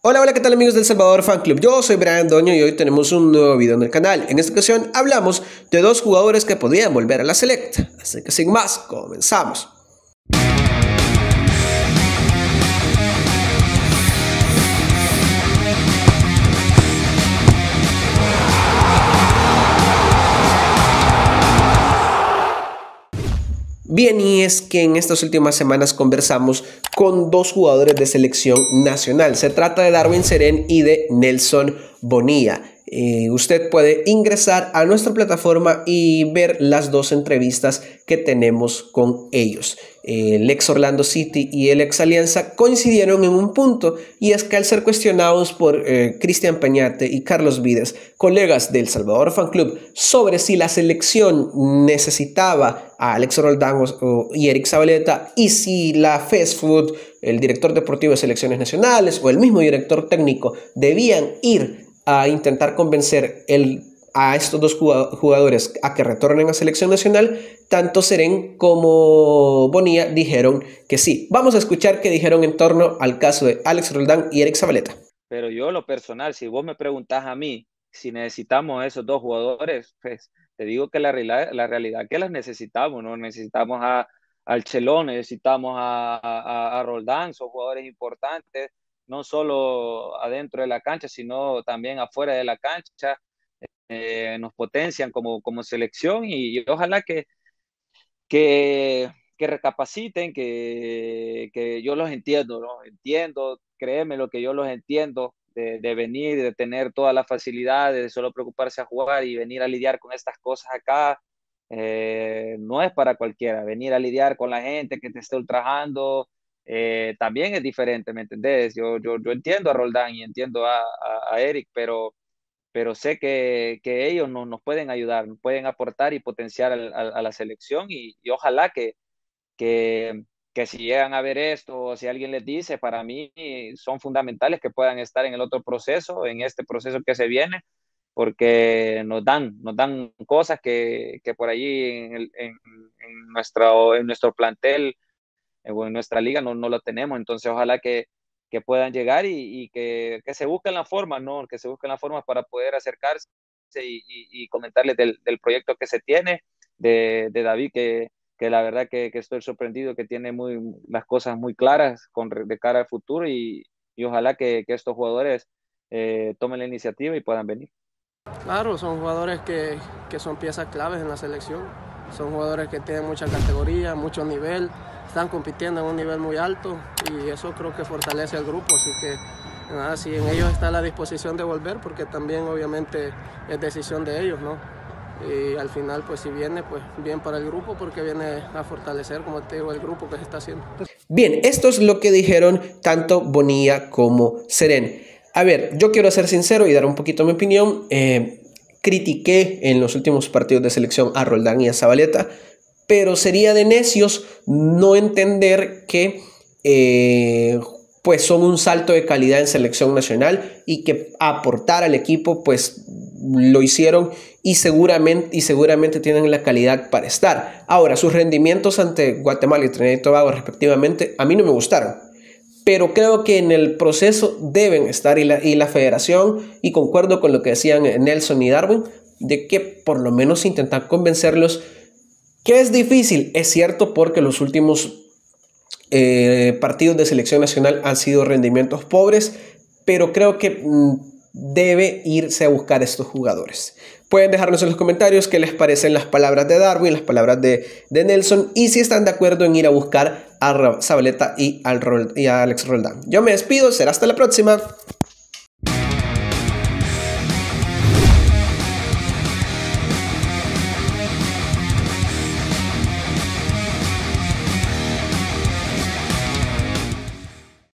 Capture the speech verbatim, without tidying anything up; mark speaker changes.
Speaker 1: Hola, hola, ¿qué tal amigos del Salvador Fan Club? Yo soy Brian Doño y hoy tenemos un nuevo video en el canal. En esta ocasión hablamos de dos jugadores que podrían volver a la selecta. Así que sin más, comenzamos. Bien, y es que en estas últimas semanas conversamos con dos jugadores de selección nacional. Se trata de Darwin Cerén y de Nelson Bonilla. Eh, usted puede ingresar a nuestra plataforma y ver las dos entrevistas que tenemos con ellos. Eh, el ex Orlando City y el ex Alianza coincidieron en un punto, y es que al ser cuestionados por eh, Cristian Peñate y Carlos Vides, colegas del Salvador Fan Club, sobre si la selección necesitaba a Alex Roldán y Eric Zabaleta, y si la Fast Food, el director deportivo de selecciones nacionales o el mismo director técnico debían ir a intentar convencer el, a estos dos jugadores a que retornen a selección nacional, tanto Cerén como Bonilla dijeron que sí. Vamos a escuchar qué dijeron en torno al caso de Alex Roldán y Eric Zabaleta.
Speaker 2: Pero yo, lo personal, si vos me preguntás a mí si necesitamos a esos dos jugadores, pues te digo que la realidad, la realidad que las necesitamos, ¿no? Necesitamos a, al Chelón, necesitamos a, a, a Roldán, son jugadores importantes, no solo adentro de la cancha, sino también afuera de la cancha. Eh, nos potencian como, como selección y, y ojalá que, que, que recapaciten, que, que yo los entiendo, ¿no? Entiendo, créeme lo que yo los entiendo, de, de venir, de tener todas las facilidades, de solo preocuparse a jugar y venir a lidiar con estas cosas acá. Eh, no es para cualquiera, venir a lidiar con la gente que te esté ultrajando, eh, también es diferente, ¿me entendés? Yo, yo, yo entiendo a Roldán y entiendo a, a, a Eric, pero pero sé que, que ellos nos, nos pueden ayudar, nos pueden aportar y potenciar a, a, a la selección y, y ojalá que, que, que si llegan a ver esto o si alguien les dice, para mí son fundamentales que puedan estar en el otro proceso, en este proceso que se viene, porque nos dan, nos dan cosas que, que por allí en, el, en, en, nuestro, en nuestro plantel o en nuestra liga no, no lo tenemos, entonces ojalá que que puedan llegar y, y que, que se busquen las formas, ¿no? Que se busquen las formas para poder acercarse y, y, y comentarles del, del proyecto que se tiene, de, de David, que, que la verdad que, que estoy sorprendido, que tiene muy, las cosas muy claras con, de cara al futuro y, y ojalá que, que estos jugadores eh, tomen la iniciativa y puedan venir.
Speaker 3: Claro, son jugadores que, que son piezas claves en la selección, son jugadores que tienen mucha categoría, mucho nivel, están compitiendo en un nivel muy alto y eso creo que fortalece al grupo, así que nada, si en ellos está la disposición de volver, porque también obviamente es decisión de ellos, ¿no? Y al final, pues si viene, pues bien para el grupo, porque viene a fortalecer, como te digo, el grupo que se está haciendo.
Speaker 1: Bien, esto es lo que dijeron tanto Bonilla como Cerén. A ver, yo quiero ser sincero y dar un poquito mi opinión. Eh, critiqué en los últimos partidos de selección a Roldán y a Zabaleta, pero sería de necios no entender que eh, pues son un salto de calidad en selección nacional y que aportar al equipo pues lo hicieron y seguramente, y seguramente tienen la calidad para estar. Ahora, sus rendimientos ante Guatemala y Trinidad y Tobago respectivamente a mí no me gustaron, pero creo que en el proceso deben estar y la, y la federación, y concuerdo con lo que decían Nelson y Darwin, de que por lo menos intentar convencerlos, que es difícil, es cierto, porque los últimos eh, partidos de selección nacional han sido rendimientos pobres, pero creo que mmm, debe irse a buscar a estos jugadores. Pueden dejarnos en los comentarios qué les parecen las palabras de Darwin, las palabras de, de Nelson, y si están de acuerdo en ir a buscar a Zabaleta y, al Rol, y a Alex Roldán. Yo me despido, será hasta la próxima.